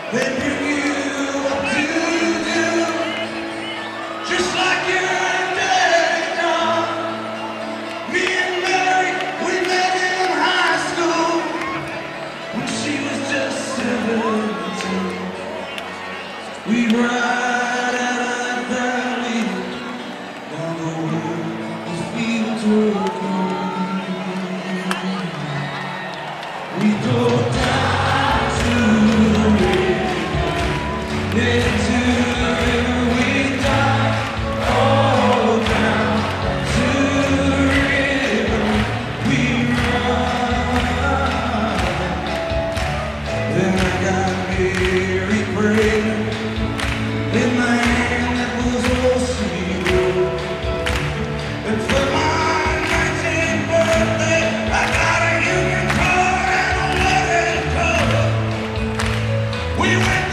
They bring you up to do, just like your daddy done. Me and Mary, we met in high school when she was just 17. We'd ride out of that valley, down the road, the fields were green. We go down to the river, into the river we dive. Oh, down to the river we run. Then I got Mary praying in my hand that was all sealed. And for my 19th birthday, I got a union card and a wedding cover. We went